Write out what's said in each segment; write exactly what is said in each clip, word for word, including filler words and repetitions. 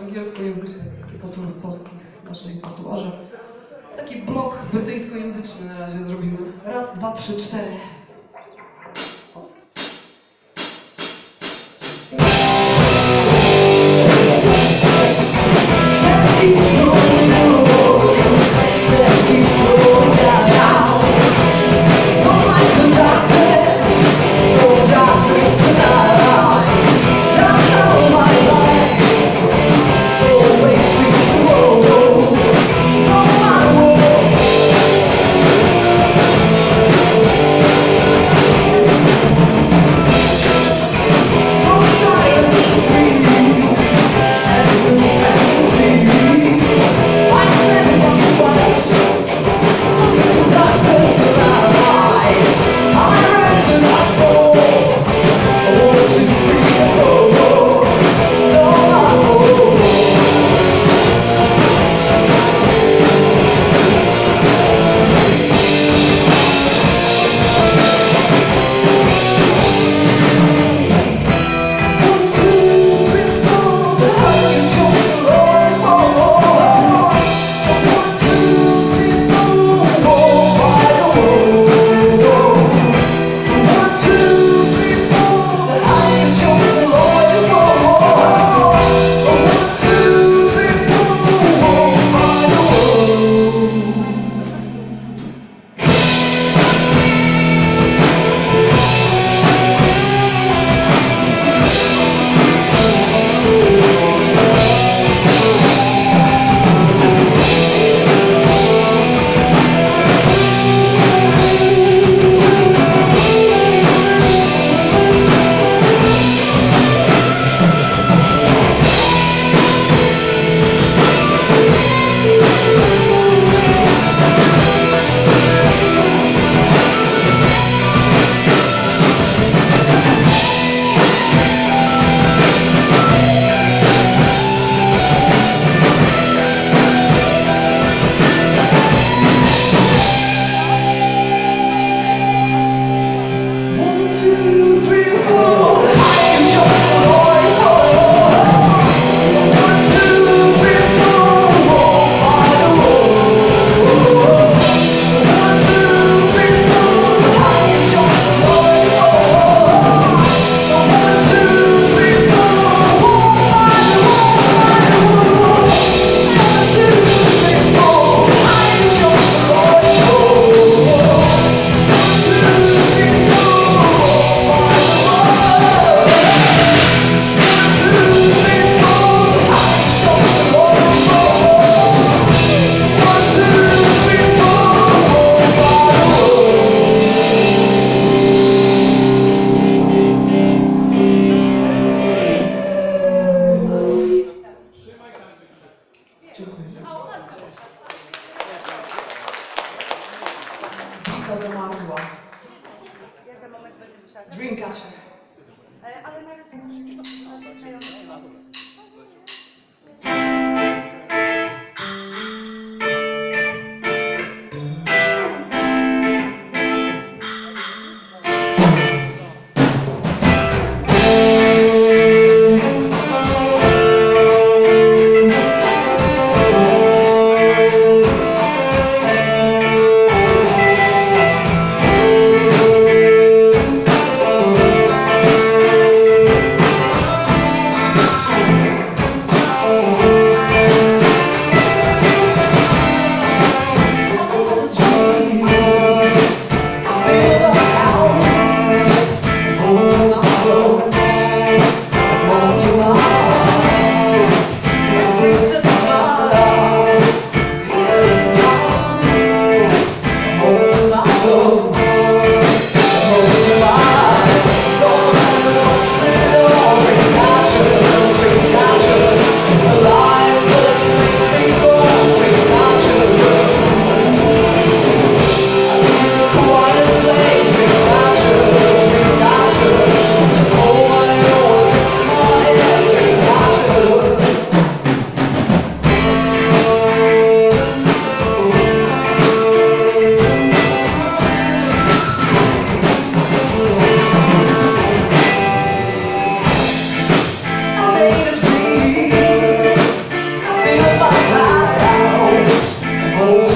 angielskojęzycznych karykatur polskich w naszej tatuaże. Taki blok brytyjskojęzyczny na razie zrobimy. Raz, dwa, trzy, cztery. Oh,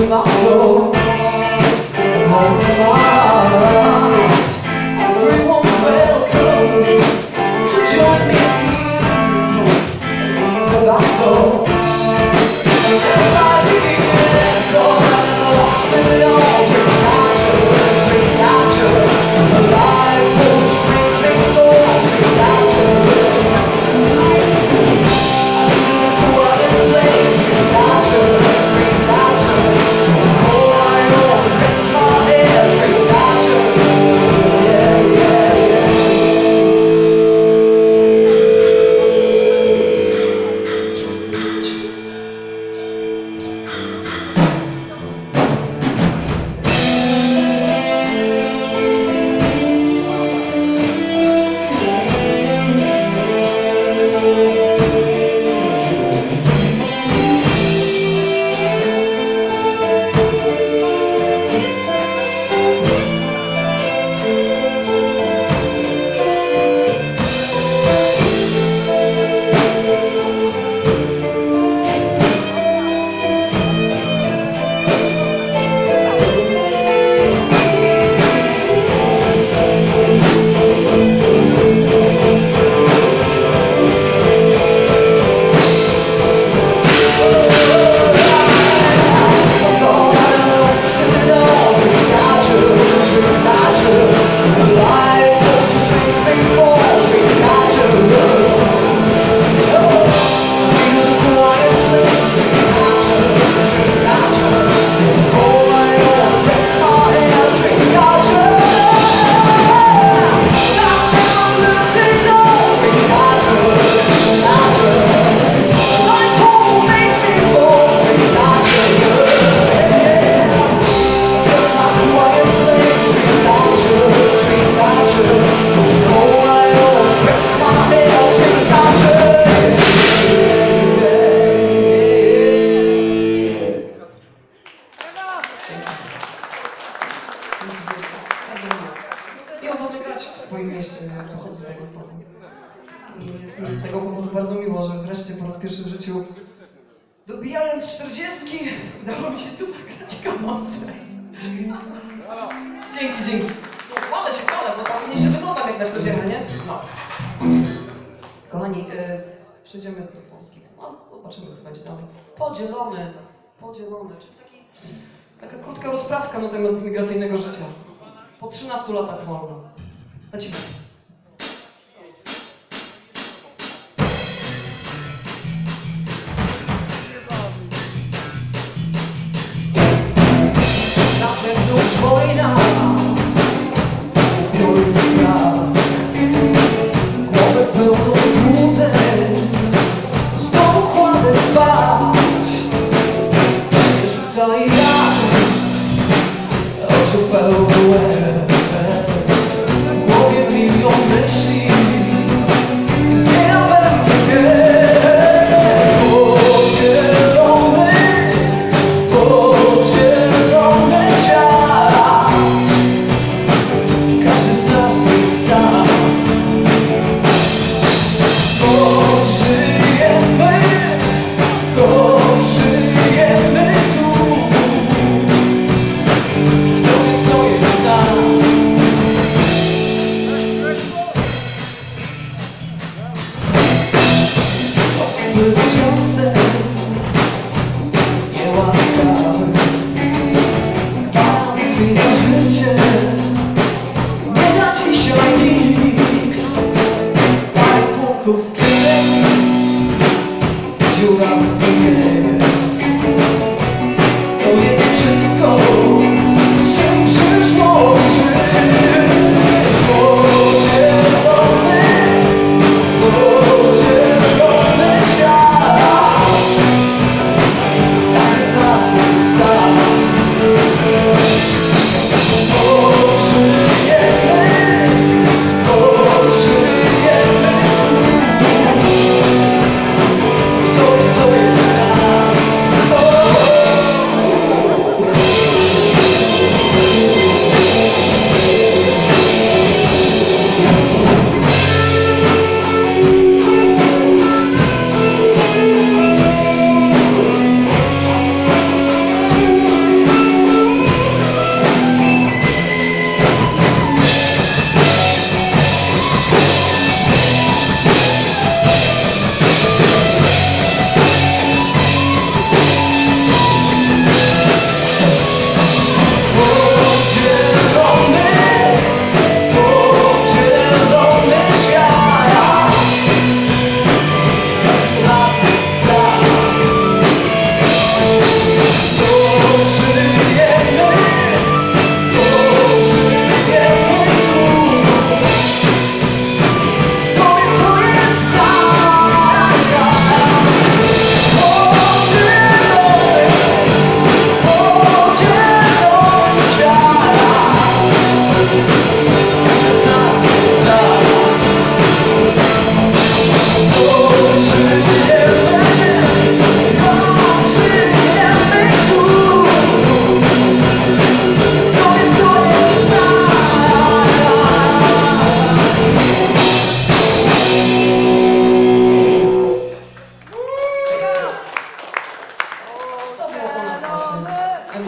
my clothes and home to my heart. Everyone's welcome to join me and leave the back doors. And I begin echo and lost in it all. Drink natural, drink natural. The life will just make me fall. Drink natural. I need a quiet place. Drink natural, drink natural. So all I know is rest my head. Drink natural. Yeah, yeah, yeah. Drink natural. I ochotę grać w swoim mieście, ja pochodzę z Białegostoku. I jest mi z tego powodu bardzo miło, że wreszcie po raz pierwszy w życiu, dobijając czterdziestki, udało mi się tu zagrać koncert. Dzięki, dzięki. No, chwalę się, chwalę, bo tam nie się wygląda jak na coś jechać, nie? No. Kochani, yy, przejdziemy do polskich. No, zobaczymy, co będzie dalej. Podzielony, podzielony, czyli taki, taka krótka rozprawka na temat imigracyjnego życia. Po trzynastu latach wolno. Lecimy. Na zewnątrz wojna, upióry strach, głowę pełną złudzeń, z domu kładę spać, księżyca i ja, oczu pełne łez, w głowie milion myśli, zmienia we mnie podzielony, podzielony świat. Każdy z nas jest sam, choć żyjemy, choć żyjemy tu. Kto wie, co jest w nas? Ostry ciosem, niełaskawy, gwarancji na życie nie da dzisiaj nikt. Parę funtów w kieszeni, dziura w sumieniu. To jest wszystko, z czym przyszło żyć. Podzielony, podzielony świat. Każdy z nas jest sam. Choć żyjemy, choć żyjemy tu. Kto wie, co jest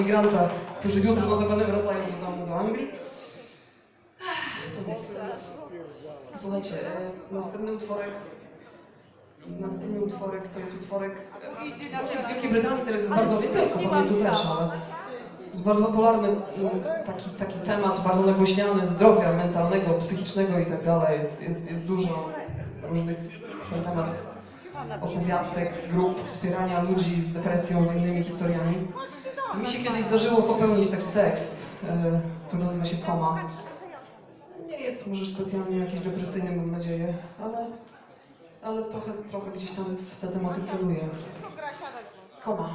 imigrantach, którzy jutro notabene wracają do domu, do Anglii. To nic. Słuchajcie, e, następny utworek, następny utworek to jest utworek, e, w Wielkiej Brytanii teraz jest bardzo, nie tylko, pewnie tu też, ale jest bardzo popularny taki, taki temat, bardzo nagłośniany zdrowia mentalnego, psychicznego i tak dalej. Jest, jest, jest dużo różnych na ten temat opowiastek, grup wspierania ludzi z depresją, z innymi historiami. A mi się kiedyś zdarzyło popełnić taki tekst, e, który nazywa się Koma. Nie jest może specjalnie jakiś depresyjny, mam nadzieję, ale, ale trochę, trochę gdzieś tam w te tematy celuję. Koma.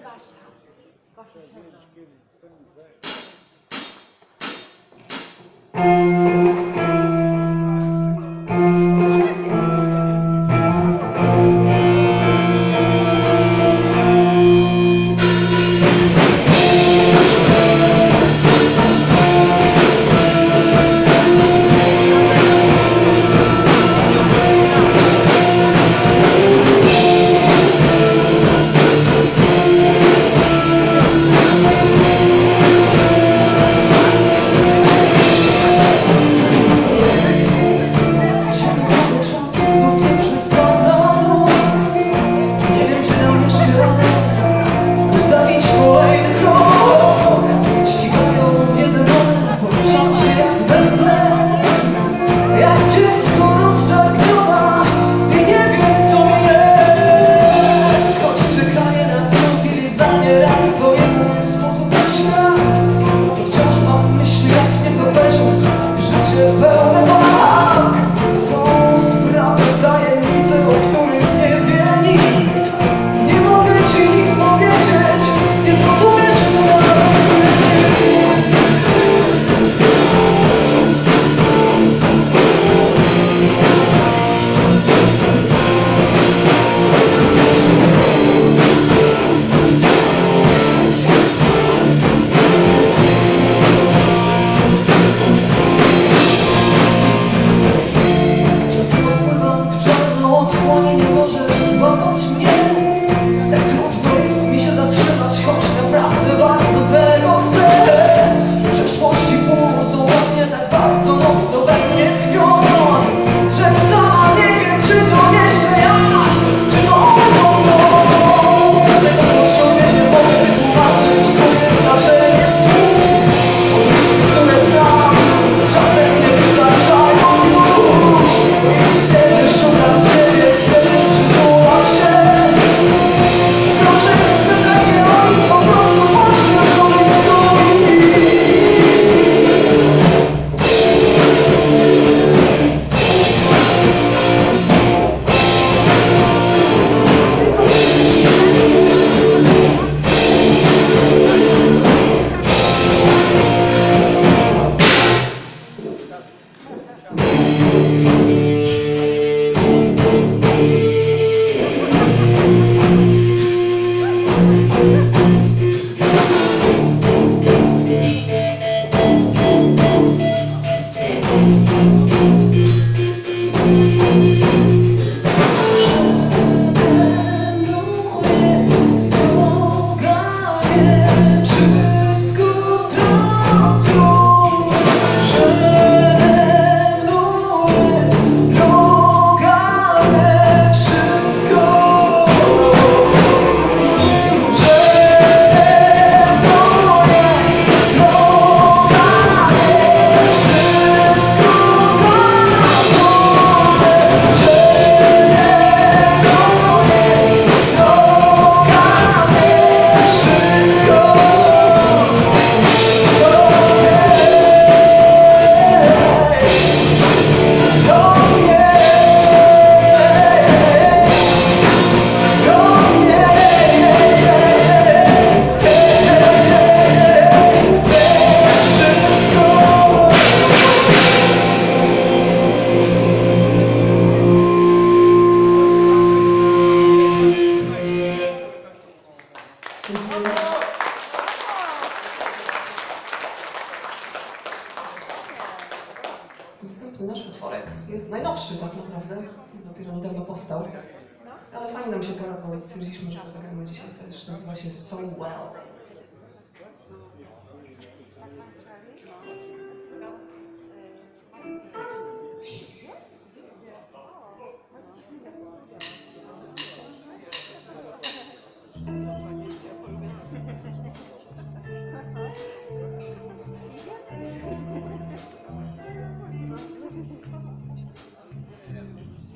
Następny nasz utworek jest najnowszy tak naprawdę, dopiero niedawno powstał, ale fajnie nam się gra i stwierdziliśmy, że zagramy dzisiaj też. Nazywa się So Well.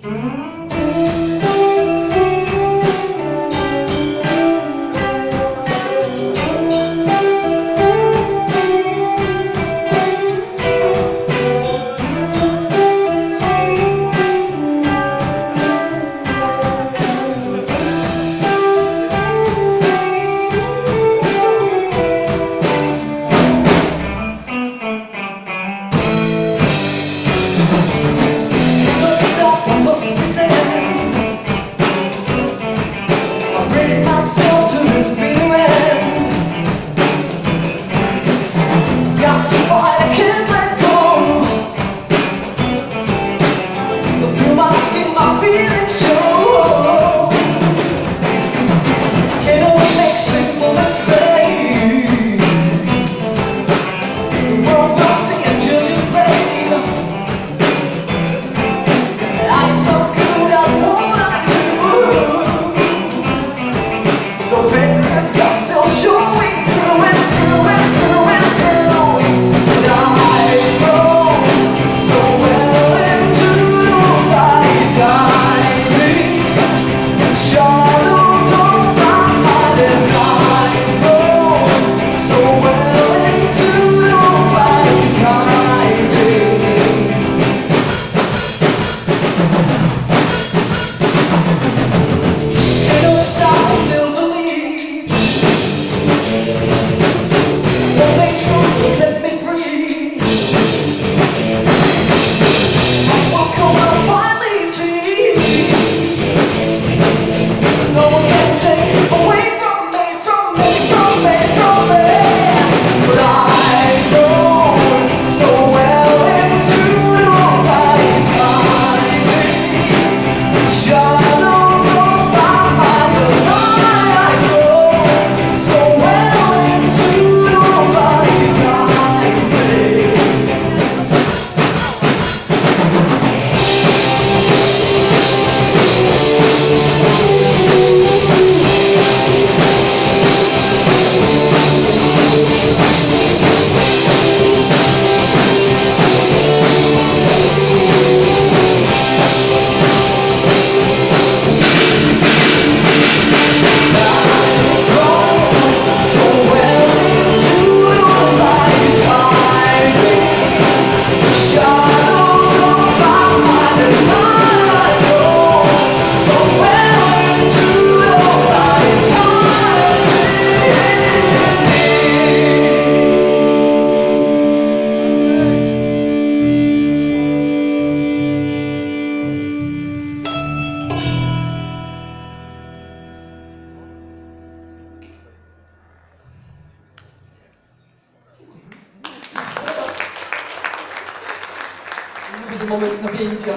Moment napięcia.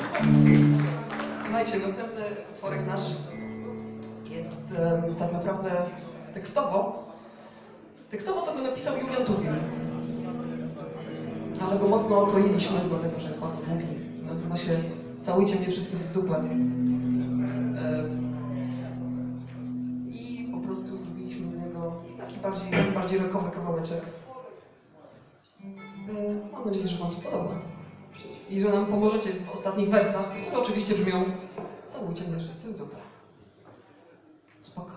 Słuchajcie, następny utworek nasz jest um, tak naprawdę tekstowo. Tekstowo to by napisał Julian Tuwil, ale go mocno okroiliśmy, dlatego że jest bardzo długi. Nazywa się Całujcie mnie wszyscy w dupę. Um, I po prostu zrobiliśmy z niego taki bardziej, bardziej rockowy kawałeczek. Um, mam nadzieję, że wam się podoba. I że nam pomożecie w ostatnich wersach, które oczywiście brzmią: całujcie mnie wszyscy w dupę. Spoko.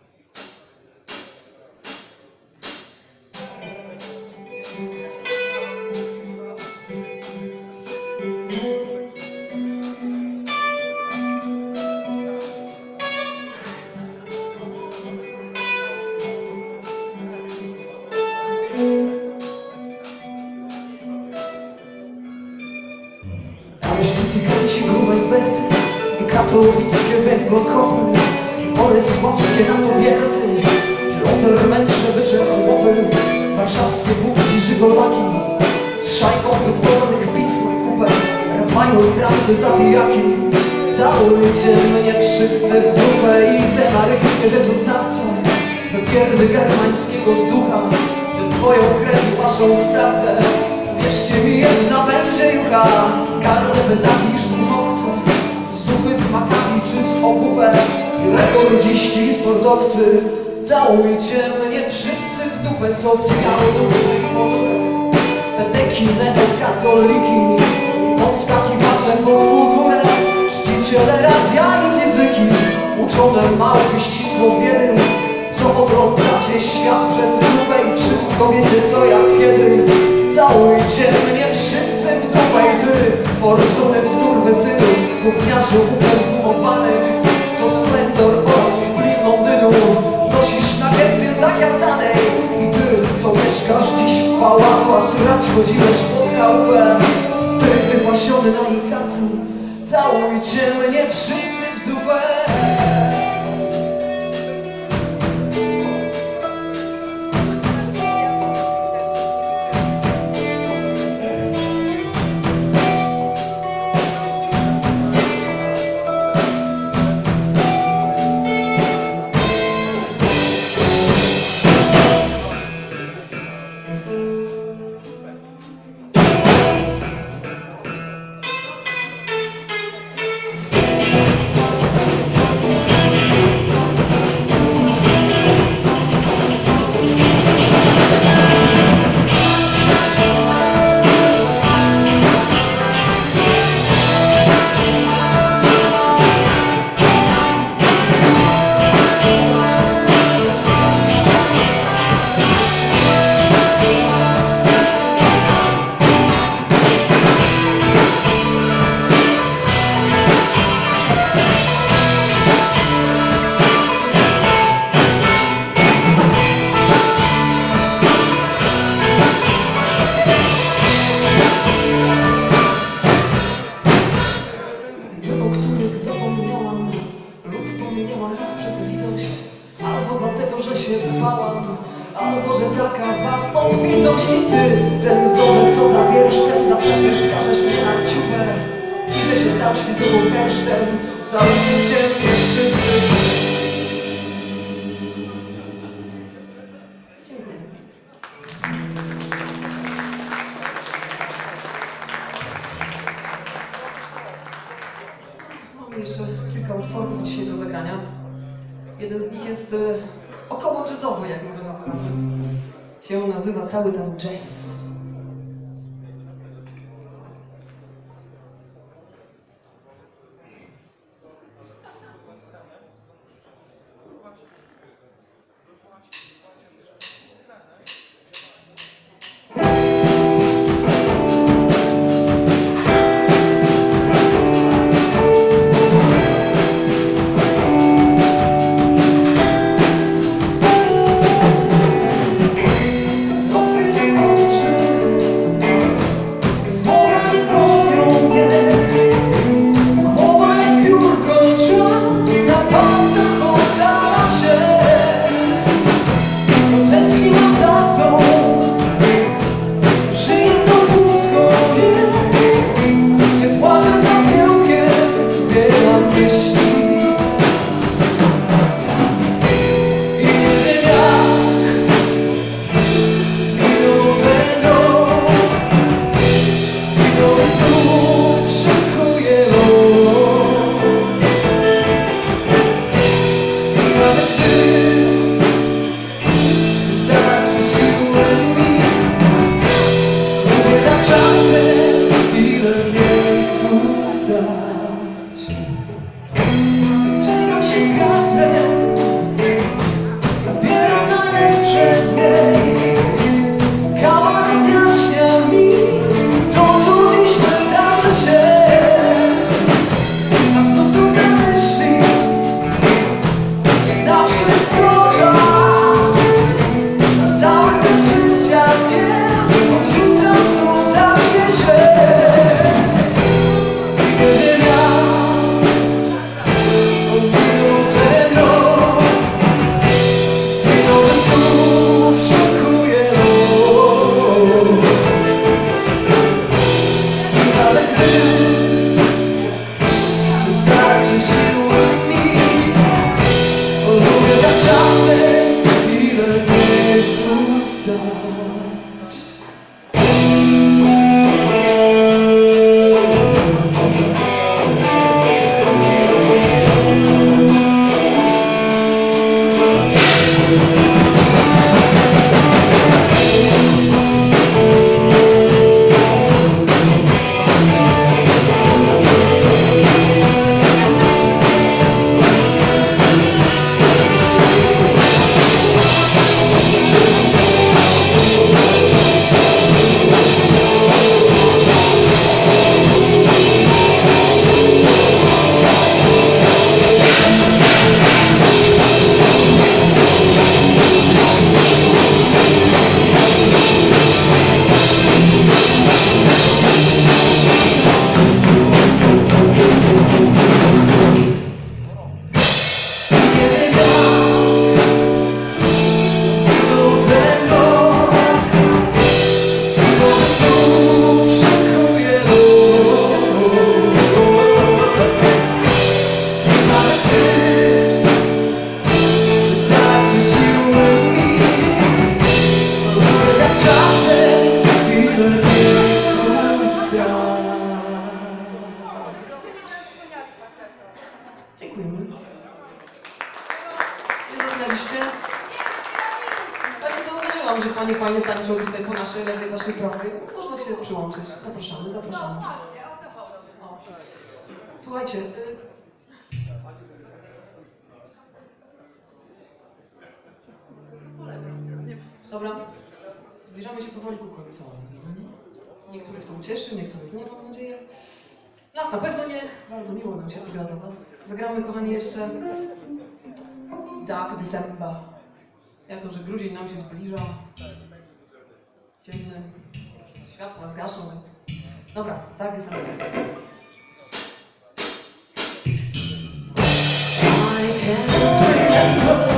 Sztyfikanci grubej Berty i katowickie węglokopy, bolesławskie na to wierty, loter, mędrze, bycze, chłopy, warszawskie budki, żygolaki, z szajką wytwornych pit na kupę, rapają frakty, zabijaki. Całujcie mnie wszyscy w dupę i te aryjskie rzeczoznawcy, wybierny germańskiego ducha, swoją krew waszą sprawdzę. Wierzcie mi, jedna będzie jucha, karne wydaki, szturmowcy, suchy z makami czy z okupem, i rekordziści i sportowcy. Całujcie mnie wszyscy w dupę, socjalny i podłe, pedeki, neokatoliki, podskakiwacze pod kulturę, czci Nauczyciele radia i fizyki, uczone małpy ścisło wiedzy. Co oglądacie świat przez lupę i wszystko wiecie co jak kiedy. Całujcie mnie wszyscy w dupę i ty, fortuny skurwysynu, gówniarzu uperfumowany, co splendor oraz splin Londynu nosisz na gębie zakazanej. I ty, co mieszkasz dziś w pałacu, a srać chodziłeś pod chałupę. Ty, wypasiony na ikacu, całujcie mnie wszyscy w dupę. Albo że taka was obfitość i ty, cenzorze, co za wiersztem zaprawiasz, skażesz mnie na ciupę i że się stał światowym wersztem, całujcie mnie wszyscy. Dziękuję. Mam jeszcze kilka utworów dzisiaj do zagrania. Jeden z nich jest e, około jazzowy, jak my go nazywamy. Się nazywa cały ten jazz. Nie zaznaliście? Właśnie zauważyłam, że panie fajnie tańczą tutaj po naszej lewej, waszej prawej. Można się przyłączyć. Zapraszamy, zapraszamy. O. Słuchajcie. Y Dobra. Zbliżamy się powoli ku końcowi. Niektórych to ucieszy, niektórych nie, mam nadzieję. Nas na pewno nie. Bardzo miło nam się tu gra do was. Zagramy, kochani, jeszcze Dark December. Jako że grudzień nam się zbliża. Ciemny. Światła zgaszą. Dobra, Dark December. I can't remember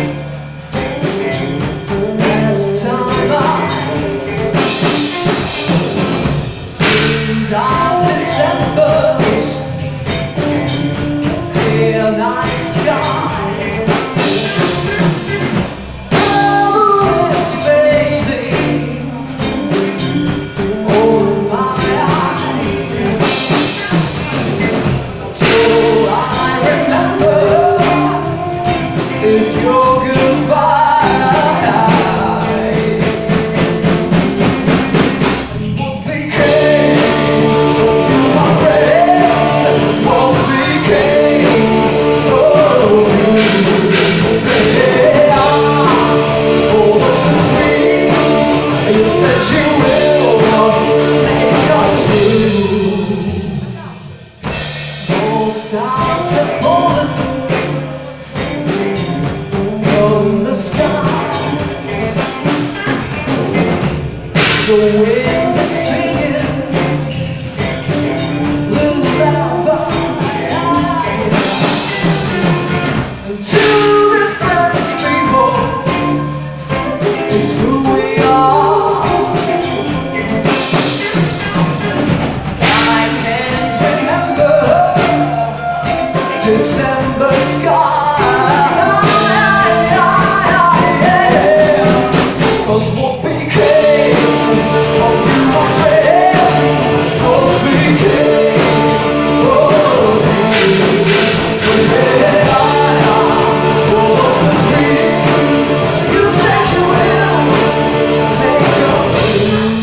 last time I seen dark Decembers, clear night sky. Oh, it's fading on my eyes. All I remember is your goodbye. What became of you, my friend? What became of you? Yeah, all of the dreams you said you will make come true. All stars have fallen from the skies. The wind is singing lullabies. And two different people is who we are. I can't remember December sky. 'Cause what became of you, my friend? What became of you? Yeah, all of the dreams you said you will make come true.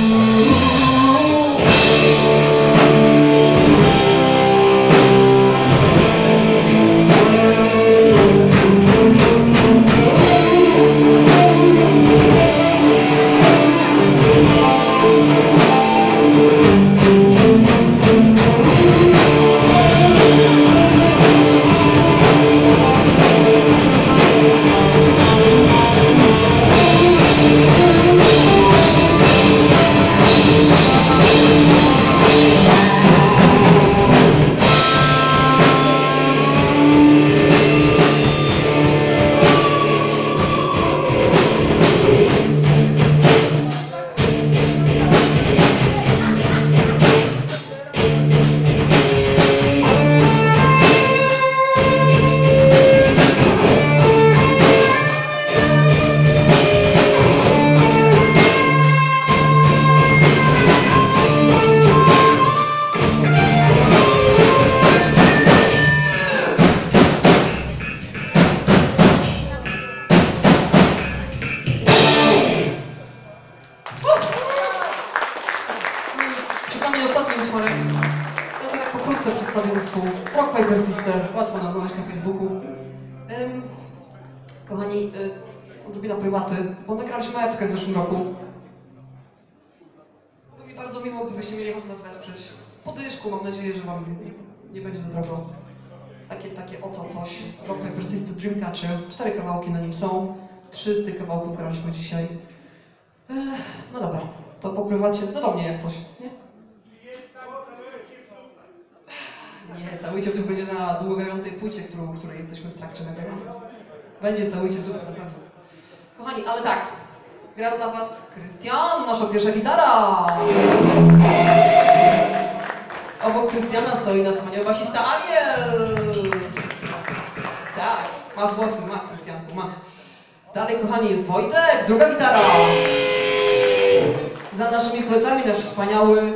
Przed nami ostatni utworek. Ja tak pokrótce przedstawię zespół Rock Paper Sister. Łatwo nas znaleźć na Facebooku. Ym, kochani, y, odrobina prywaty, bo nagraliśmy epkę w zeszłym roku. Byłoby mi bardzo miło, gdybyście mieli ochotę nas wesprzeć. Po dyszku, mam nadzieję, że wam nie, nie będzie za drogo. Takie, takie oto coś. Rock Paper Sister Dreamcatcher. Cztery kawałki na nim są. Trzy z tych kawałków graliśmy dzisiaj. Ech, no dobra, to po prywacie, no do mnie jak coś, nie? Nie, cały ciąg będzie na długogrającej płycie, którą, w której jesteśmy w trakcie nagrywania. Będzie cały ciąg na pewno. Kochani, ale tak, grał dla was Krystian, nasza pierwsza gitara. Obok Krystiana stoi nasz wspaniały basista Ariel. Tak, ma włosy, ma Krystianku, ma. Dalej, kochani, jest Wojtek, druga gitara. Za naszymi plecami nasz wspaniały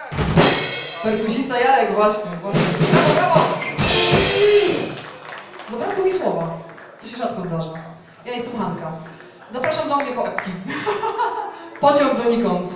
perkusista Jarek, właśnie, właśnie. Brawo, brawo! Zabrakło mi słowa. To się rzadko zdarza. Ja jestem Hanka. Zapraszam do mnie po epki. Pociąg donikąd.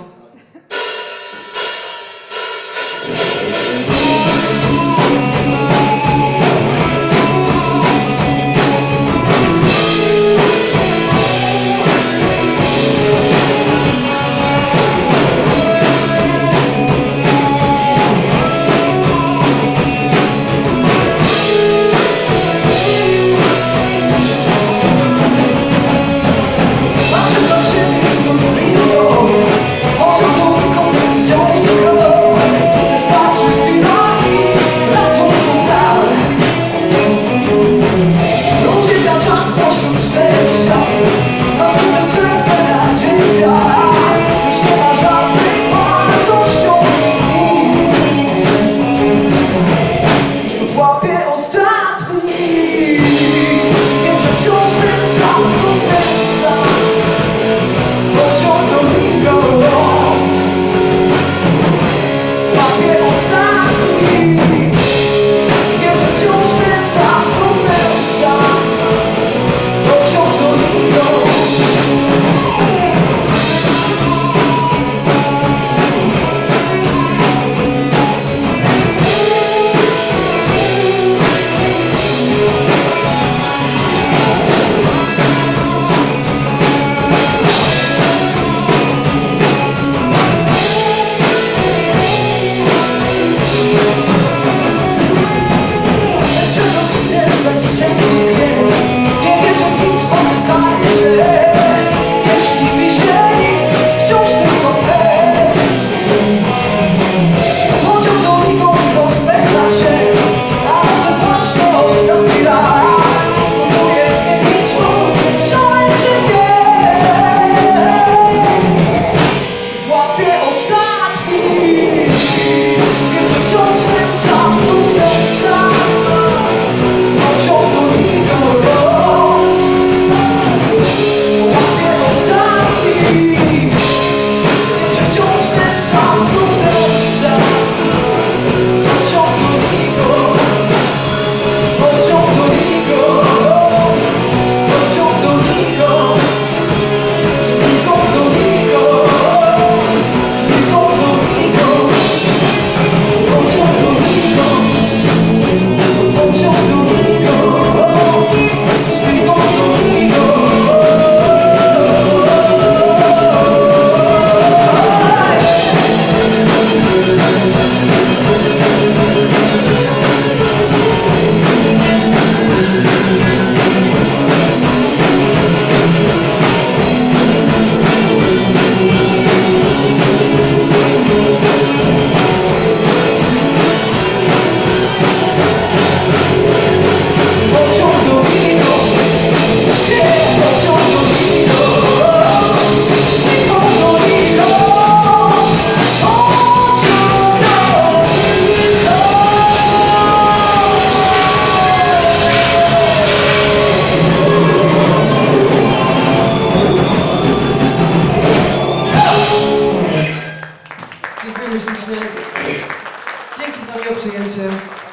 Dzięki za miłe przyjęcie.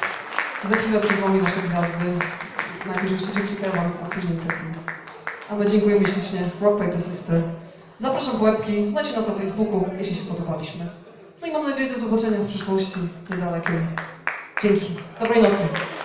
Za chwilę przed wami nasze gwiazdy. Najpierw jeszcze dziękuję wam, a później setting. A my dziękujemy ślicznie. Rock Paper Sister. Zapraszam po łebki, znajdźcie nas na Facebooku, jeśli się podobaliśmy. No i mam nadzieję do zobaczenia w przyszłości niedalekiej. Dzięki. Dobrej nocy.